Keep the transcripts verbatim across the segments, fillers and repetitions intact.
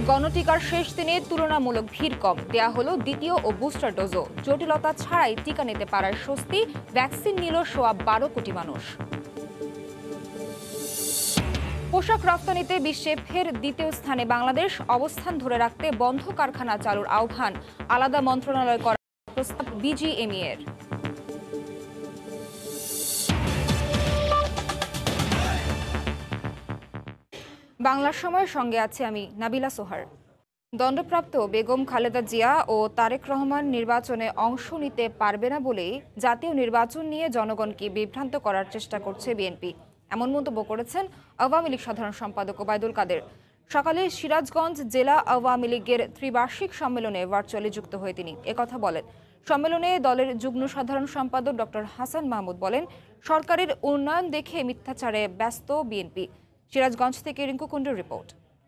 গণটিকার শেষ দিনে তুলনামূলক ভিড় কম, দেয়া হলো দ্বিতীয় ও বুস্টার ডোজও। জটিলতা ছাড়াই টিকা নিতে পারার স্বস্তি, ভ্যাকসিন নিল সোয়া বারো কোটি মানুষ। পোশাক রপ্তানিতে বিশ্বে ফের দ্বিতীয় স্থানে বাংলাদেশ, অবস্থান ধরে রাখতে বন্ধ কারখানা চালুর আহ্বান, আলাদা মন্ত্রণালয় করার প্রস্তাব বিজিএমইএ এর। বাংলার সময়ের সঙ্গে আছে আমি নাবিলা সোহার। দণ্ডপ্রাপ্ত বেগম খালেদা জিয়া ও তারেক রহমান নির্বাচনে অংশ নিতে পারবে না বলেই জাতীয় নির্বাচন নিয়ে জনগণকে বিভ্রান্ত করার চেষ্টা করছে বিএনপি, এমন মন্তব্য করেছেন আওয়ামী লীগ সাধারণ সম্পাদক ওবায়দুল কাদের। সকালে সিরাজগঞ্জ জেলা আওয়ামী লীগের ত্রিবার্ষিক সম্মেলনে ভার্চুয়ালি যুক্ত হয়ে তিনি একথা বলেন। সম্মেলনে দলের যুগ্ম সাধারণ সম্পাদক ডক্টর হাসান মাহমুদ বলেন, সরকারের উন্নয়ন দেখে মিথ্যাচারে ব্যস্ত বিএনপি। সিরাজগঞ্জ থেকে রিঙ্কু কুণ্ডুর রিপোর্ট।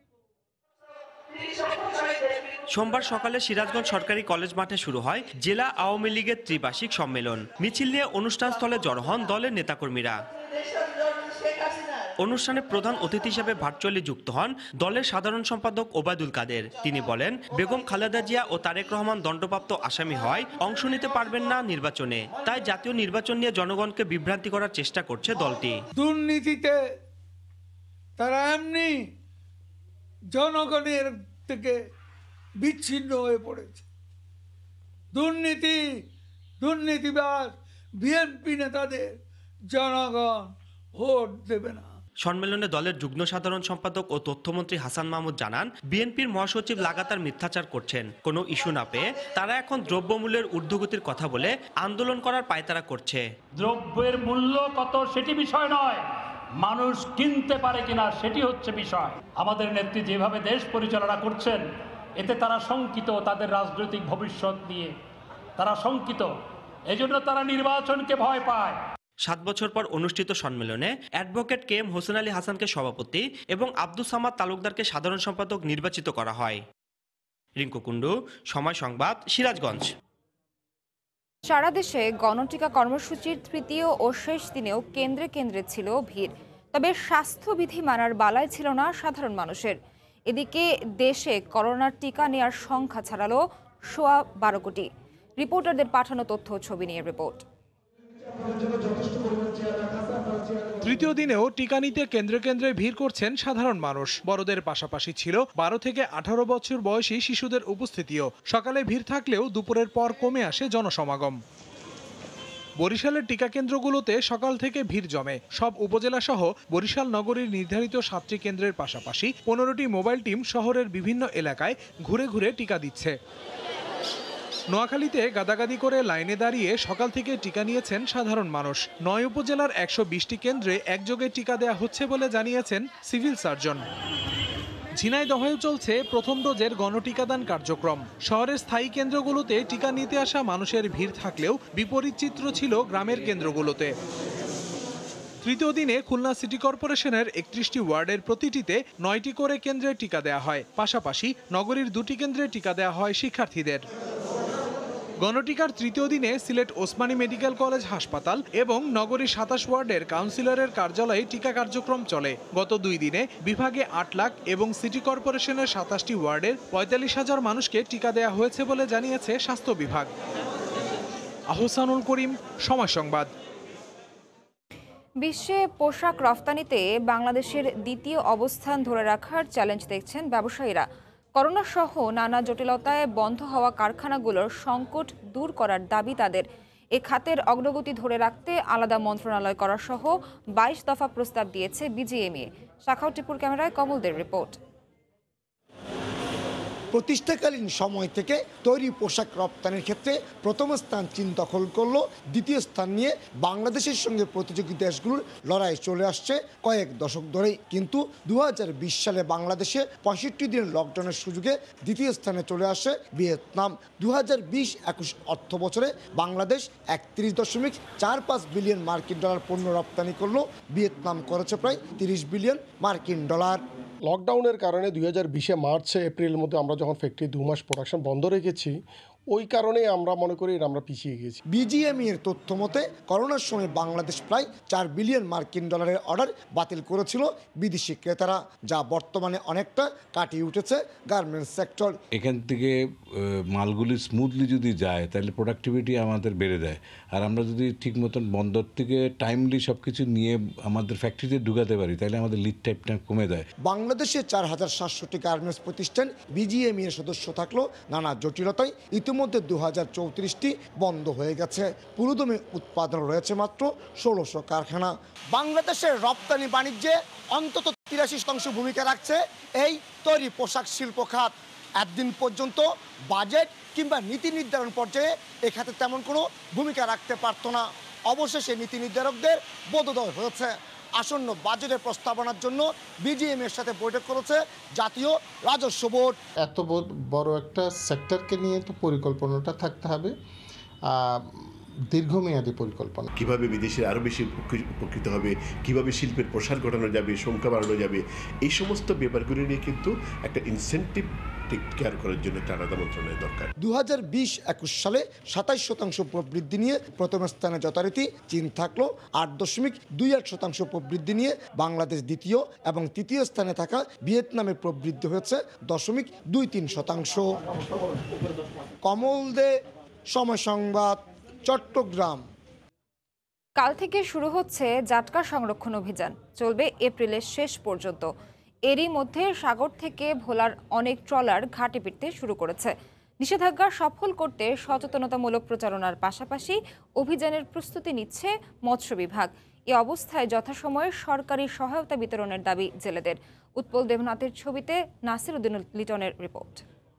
সোমবার সকালে সিরাজগঞ্জ সরকারি কলেজ মাঠে শুরু হয় জেলা আওয়ামী লীগের ত্রিবার্ষিক সম্মেলন। মিছিল নিয়ে অনুষ্ঠান স্থলে জড়ো হন দলের নেতাকর্মীরা। অনুষ্ঠানে প্রধান অতিথি হিসেবে ভার্চুয়ালি যুক্ত হন দলের সাধারণ সম্পাদক ওবায়দুল কাদের। তিনি বলেন, বেগম খালেদা জিয়া ও তারেক রহমান দণ্ডপ্রাপ্ত আসামি হয় অংশ নিতে পারবেন না নির্বাচনে, তাই জাতীয় নির্বাচন নিয়ে জনগণকে বিভ্রান্তি করার চেষ্টা করছে দলটি। দুর্নীতিতে তারা এমনি জনগণের থেকে বিচ্ছিন্ন হয়ে পড়েছে। দুর্নীতি দুর্নীতিবাজ বিএনপি নেতাদের জনগণ ভোট দেবে না। সম্মেলনে দলের যুগ্ম সাধারণ সম্পাদক ও তথ্যমন্ত্রী হাসান মাহমুদ জানান, বিএনপির মহাসচিব লাগাতার মিথ্যাচার করছেন। কোনো ইস্যু না পেয়ে তারা এখন দ্রব্যমূল্যের ঊর্ধ্বগতির কথা বলে আন্দোলন করার পায়তারা করছে। দ্রব্যের মূল্য কত সেটি বিষয় নয়, মানুষ কিনতে পারে কিনা সেটি হচ্ছে বিষয়। আমাদের নেত্রী যেভাবে দেশ পরিচালনা করছেন, এতে তারা শঙ্কিত, তাদের রাজনৈতিক ভবিষ্যৎ নিয়ে তারা শঙ্কিত, এজন্য তারা নির্বাচনকে ভয় পায়। সাত বছর পর অনুষ্ঠিত সম্মেলনে advocate K M Hossain Ali হাসানকে সভাপতি এবং আব্দুস সামাদ তালুকদারকে সাধারণ সম্পাদক নির্বাচিত করা হয়। রিঙ্কু কুণ্ডু, সময় সংবাদ, সিরাজগঞ্জ। সারা দেশে গণটিকা কর্মসূচির তৃতীয় ও শেষ দিনেও কেন্দ্রে কেন্দ্রে ছিল ভিড়, তবে স্বাস্থ্যবিধি মানার বালায় ছিল না সাধারণ মানুষের। এদিকে দেশে করোনার টিকা নেওয়ার সংখ্যা ছাড়ালো সোয়া বারো কোটি। রিপোর্টারদের পাঠানো তথ্য ছবি নিয়ে রিপোর্ট। তৃতীয় দিনেও টিকা নিতে কেন্দ্রে কেন্দ্রে ভিড় করছেন সাধারণ মানুষ। বড়দের পাশাপাশি ছিল বারো থেকে আঠারো বছর বয়সী শিশুদের উপস্থিতিও। সকালে ভিড় থাকলেও দুপুরের পর কমে আসে জনসমাগম। বরিশালের টিকা কেন্দ্রগুলোতে সকাল থেকে ভিড় জমে। সব উপজেলা সহ বরিশাল নগরীর নির্ধারিত সাতটি কেন্দ্রের পাশাপাশি পনেরোটি মোবাইল টিম শহরের বিভিন্ন এলাকায় ঘুরে ঘুরে টিকা দিচ্ছে। নোয়াখালীতে গাদাগাদি করে লাইনে দাঁড়িয়ে সকাল থেকে টিকা নিয়েছেন সাধারণ মানুষ। নয় উপজেলার একশো বিশটি কেন্দ্রে একযোগে টিকা দেয়া হচ্ছে বলে জানিয়েছেন সিভিল সার্জন। ঝিনাইদহেও চলছে প্রথম ডোজের গণটিকাদান কার্যক্রম। শহরের স্থায়ী কেন্দ্রগুলোতে টিকা নিতে আসা মানুষের ভিড় থাকলেও বিপরীত চিত্র ছিল গ্রামের কেন্দ্রগুলোতে। তৃতীয় দিনে খুলনা সিটি কর্পোরেশনের একত্রিশটি ওয়ার্ডের প্রতিটিতে নয়টি করে কেন্দ্রে টিকা দেয়া হয়। পাশাপাশি নগরীর দুটি কেন্দ্রে টিকা দেয়া হয় শিক্ষার্থীদের। গণটিকার তৃতীয় দিনে সিলেট ওসমানী মেডিকেল কলেজ হাসপাতাল এবং নগরীর সাতাশ ওয়ার্ডের কাউন্সিলরের কার্যালয়ে টিকা কার্যক্রম চলে। গত দুই দিনে বিভাগে আট লাখ এবং সিটি কর্পোরেশনের সাতাশটি ওয়ার্ডের পঁয়তাল্লিশ হাজার মানুষকে টিকা দেওয়া হয়েছে বলে জানিয়েছে স্বাস্থ্য বিভাগ। আহসানুল করিম, সময় সংবাদ। বিশ্বে পোশাক রফতানিতে বাংলাদেশের দ্বিতীয় অবস্থান ধরে রাখার চ্যালেঞ্জ দেখছেন ব্যবসায়ীরা। করোনা সহ নানা জটিলতায় বন্ধ হওয়া কারখানাগুলোর সংকট দূর করার দাবি তাদের। এ খাতের অগ্রগতি ধরে রাখতে আলাদা মন্ত্রণালয় করা সহ বাইশ দফা প্রস্তাব দিয়েছে বিজিএমইএ। শাখাও টিপুর ক্যামেরায় কমলদের রিপোর্ট। প্রতিষ্ঠাকালীন সময় থেকে তৈরি পোশাক রপ্তানির ক্ষেত্রে প্রথম স্থান চীন দখল করলো। দ্বিতীয় স্থান নিয়ে বাংলাদেশের সঙ্গে প্রতিযোগী দেশগুলোর লড়াই চলে আসছে কয়েক দশক ধরেই। কিন্তু দু হাজার বিশ সালে বাংলাদেশে পঁয়ষট্টি দিনের লকডাউনের সুযোগে দ্বিতীয় স্থানে চলে আসে ভিয়েতনাম। দু হাজার বিশ একুশ অর্থ বছরে বাংলাদেশ একত্রিশ দশমিক চার পাঁচ বিলিয়ন মার্কিন ডলার পণ্য রপ্তানি করলো, ভিয়েতনাম করেছে প্রায় তিরিশ বিলিয়ন মার্কিন ডলার। লকডাউনের কারণে দুই হাজার বিশে মার্চে এপ্রিলের মধ্যে আমরা যখন ফ্যাক্টরি দু মাস প্রোডাকশন বন্ধ রেখেছি, ওই কারণে আমরা মনে করি আমরা পিছিয়ে গেছি। বিজিএমই এর তথ্য মতে করোনার সময় বাংলাদেশ প্রায় চার বিলিয়ন মার্কিন ডলারের অর্ডার বাতিল করেছিল বিদেশি ক্রেতারা, যা বর্তমানে অনেকটা কাটিয়ে উঠেছে গার্মেন্টস সেক্টর। এখান থেকে মালগুলি স্মুথলি যদি যায় তাহলে প্রোডাক্টিভিটি আমাদের বেড়ে দেয়, আর আমরা যদি ঠিক মতন বন্দর থেকে টাইমলি সব কিছু নিয়ে আমাদের ফ্যাক্টরিতে ঢুকাতে পারি তাহলে আমাদের লিড টাইমটা কমে দেয়। বাংলাদেশে চার হাজার সাতশোটি গার্মেন্টস প্রতিষ্ঠান বিজিএমই এর সদস্য থাকলেও নানা জটিলতায় ইতিমধ্যে দু হাজার চৌত্রিশটি বন্ধ হয়ে গেছে। পুরোদমে উৎপাদন রয়েছে মাত্র ষোলোশো কারখানা। বাংলাদেশের রপ্তানি বাণিজ্যে অন্তত তিরাশি শতাংশ ভূমিকা রাখছে এই তৈরি পোশাক শিল্প খাত। একদিন পর্যন্ত বাজেট কিংবা নীতি নির্ধারণ পর্যায়ে এ খাতে তেমন কোনো ভূমিকা রাখতে পারত না। অবশেষে নীতি নির্ধারকদের বোধোদয় হয়েছে। আসন্ন বাজেটের প্রস্তাবনার জন্য বিজিএম এর সাথে বৈঠক করেছে জাতীয় রাজস্ব বোর্ড। এত বড় একটা সেক্টরকে নিয়ে তো পরিকল্পনাটা থাকতে হবে, দীর্ঘমেয়াদী পরিকল্পনা। কিভাবে বিদেশের আরও বেশি উপকৃত হবে, কিভাবে শিল্পের প্রসার ঘটানো যাবে, সংখ্যা বাড়ানো যাবে, এই সমস্ত ব্যাপারগুলি নিয়ে কিন্তু একটা ইনসেন্টিভ টেক কেয়ার করার জন্য একটা আলাদা মন্ত্রণালয় দরকার। দু হাজার বিশ একুশ সালে সাতাইশ শতাংশ প্রবৃদ্ধি নিয়ে প্রথম স্থানে যথারীতি চীন থাকলো, আট দশমিক দুই আট শতাংশ প্রবৃদ্ধি নিয়ে বাংলাদেশ দ্বিতীয় এবং তৃতীয় স্থানে থাকা ভিয়েতনামের প্রবৃদ্ধি হয়েছে দশমিক দুই তিন শতাংশ। কমল দে, সময় সংবাদ, চট্টগ্রাম। কাল থেকে শুরু হচ্ছে জাটকা সংরক্ষণ অভিযান, চলবে এপ্রিলের শেষ পর্যন্ত। এরই মধ্যে সাগর থেকে ভোলার অনেক ট্রলার ঘাটে ফিরতে শুরু করেছে। নিষেধাজ্ঞা সফল করতে সচেতনতামূলক প্রচারণার পাশাপাশি অভিযানের প্রস্তুতি নিচ্ছে মৎস্য বিভাগ। এ অবস্থায় যথাসময়ে সরকারি সহায়তা বিতরণের দাবি জেলেদের। উৎপল দেবনাথের ছবিতে নাসির উদ্দিন লিটনের রিপোর্ট।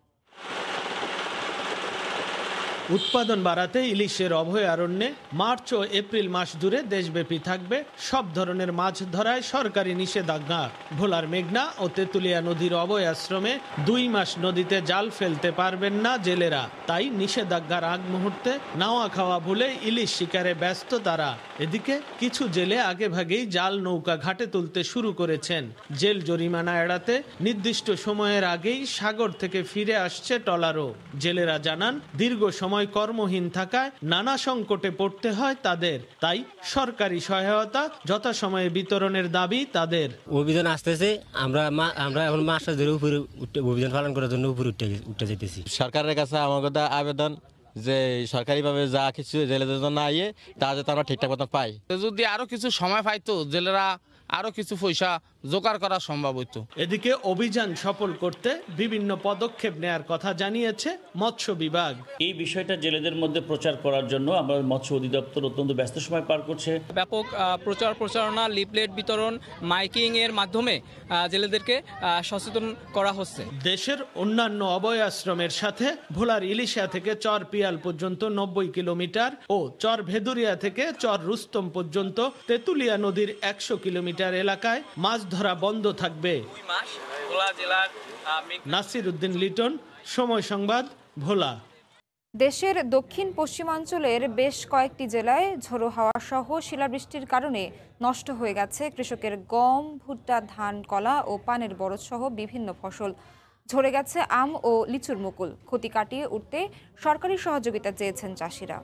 উৎপাদন বাড়াতে ইলিশের অভয়ারণ্যে মার্চ ও এপ্রিল মাস জুড়ে দেশব্যাপী থাকবে সব ধরনের মাছ ধরায় সরকারি নিষেধাজ্ঞা। ভোলার মেঘনা ও তেঁতুলিয়া নদীর অভয়াশ্রমে দুই মাস নদীতে জাল ফেলতে পারবেন না জেলেরা। তাই নিষেধাজ্ঞার আগ মুহূর্তে নাওয়া খাওয়া ভুলে ইলিশ শিকারে ব্যস্ত তারা। এদিকে কিছু জেলে আগে ভাগেই জাল নৌকা ঘাটে তুলতে শুরু করেছেন। জেল জরিমানা এড়াতে নির্দিষ্ট সময়ের আগেই সাগর থেকে ফিরে আসছে ট্রলারও। জেলেরা জানান দীর্ঘ সময় কর্মহীন থাকায় নানা সংকটে পড়তে হয় তাদের, তাই সরকারি সহায়তা যথাসময়ে বিতরণের দাবি তাদের। অভিযান আসতেছে, আমরা আমরা এখন মাস ধরে উপরে অভিযান পালন করার জন্য উপরে উঠে উঠে যেতেছি। সরকারের কাছে আমাদের আবেদন যে সরকারিভাবে যা কিছু জেলেদের জন্য আইয়ে তা যাতে আমরা ঠিকঠাক মতো পাই। যদি আরো কিছু সময় পাইতো জেলেরা আরো কিছু পয়সা জোগাড় করা সম্ভব হইতো। এদিকে অভিযান সফল করতে বিভিন্ন পদক্ষেপ নেয়ার কথা জানিয়েছে মৎস্য বিভাগ। এই বিষয়টা জেলেদের মধ্যে প্রচার করার জন্য আমরা মৎস্য অধিদপ্তর অত্যন্ত ব্যস্ত সময় পার করছে। ব্যাপক প্রচার প্রচারণা, লিফলেট বিতরণ, মাইকিং এর মাধ্যমে জেলেদেরকে সচেতন করা হচ্ছে। দেশের অন্যান্য অভয়াশ্রমের সাথে ভোলার ইলিশা থেকে চর পিয়াল পর্যন্ত নব্বই কিলোমিটার ও চর ভেদুরিয়া থেকে চর রুস্তম পর্যন্ত তেঁতুলিয়া নদীর একশো কিলোমিটার এলাকায় মাছ ধরা বন্ধ থাকবে। নাসির উদ্দিন লিটন, সময় সংবাদ, ভোলা। দেশের দক্ষিণ পশ্চিমাঞ্চলের বেশ কয়েকটি জেলায় ঝোড়ো হাওয়া সহ শিলাবৃষ্টির কারণে নষ্ট হয়ে গেছে কৃষকের গম, ভুট্টা, ধান, কলা ও পানের বরজ সহ বিভিন্ন ফসল। ঝরে গেছে আম ও লিচুর মুকুল। ক্ষতি কাটিয়ে উঠতে সরকারি সহযোগিতা চেয়েছেন চাষিরা।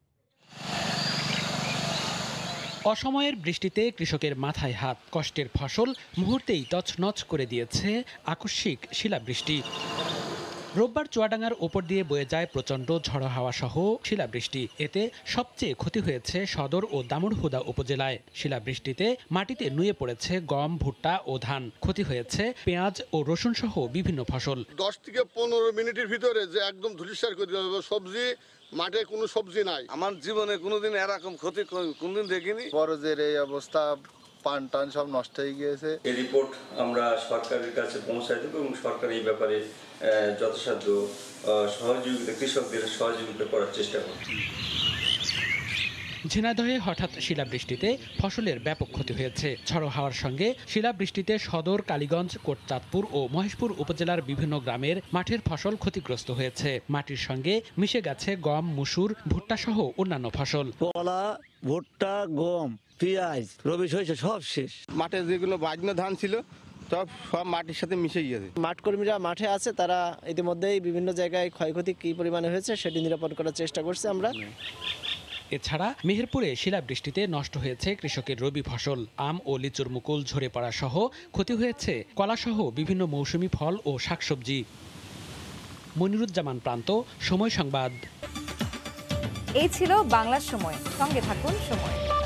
অসময়ের বৃষ্টিতে কৃষকের মাথায় হাত, কষ্টের ফসল মুহূর্তেই তছনছ করে দিয়েছে আকস্মিক শিলাবৃষ্টি। রোববার চুয়াডাঙ্গার ওপর দিয়ে বয়ে যায় প্রচণ্ড ঝড়ো হাওয়া সহ শিলাবৃষ্টি। এতে সবচেয়ে ক্ষতি হয়েছে সদর ও দামুড়হুদা উপজেলায়। শিলাবৃষ্টিতে মাটিতে নুয়ে পড়েছে গম, ভুট্টা ও ধান। ক্ষতি হয়েছে পেঁয়াজ ও রসুন সহ বিভিন্ন ফসল। দশ থেকে পনেরো মিনিটের ভিতরে যে একদম ধূলিসাৎ করে দেবে সবজি, মাঠে কোনো সবজি নাই। আমার জীবনে কোনোদিন এরকম ক্ষতি কোনোদিন দেখিনি। বরজের এই অবস্থা, পান টান সব নষ্ট হয়ে গিয়েছে। এই রিপোর্ট আমরা সরকারের কাছে পৌঁছাই দেব এবং সরকার এই ব্যাপারে যথাসাধ্য সহযোগিতা, কৃষকদের সহযোগিতা করার চেষ্টা করছে। ঝিনাইদহে হঠাৎ শিলাবৃষ্টিতে ফসলের ব্যাপক ক্ষতি হয়েছে। ঝড়ো হাওয়ার সঙ্গে শিলাবৃষ্টিতে সদর, কালীগঞ্জ, কোটচাঁদপুর ও মহেশপুর উপজেলার বিভিন্ন গ্রামের মাঠের ফসল ক্ষতিগ্রস্ত হয়েছে। মাটির সঙ্গে মিশে গেছে গম, মসুর, ভুট্টা সহ অন্যান্য ফসল। কলা, ভুট্টা, গম, পেঁয়াজ, রবি শস্য সব শেষ। মাঠে যেগুলো বাজনা ধান ছিল সব সব মাটির সাথে মিশে গিয়েছে। মাঠ কর্মীরা মাঠে আছে, তারা ইতিমধ্যেই বিভিন্ন জায়গায় ক্ষয়ক্ষতি কী পরিমাণে হয়েছে সেটি নিরূপণ করার চেষ্টা করছি আমরা। এছাড়া মেহেরপুরে শিলাবৃষ্টিতে নষ্ট হয়েছে কৃষকের রবি ফসল। আম ও লিচুর মুকুল ঝরে পড়া সহ ক্ষতি হয়েছে কলাসহ বিভিন্ন মৌসুমি ফল ও শাকসবজি। মনিরুজ্জামান প্রান্ত, সময় সংবাদ। এই ছিল বাংলার সময়। সঙ্গে থাকুন সময়।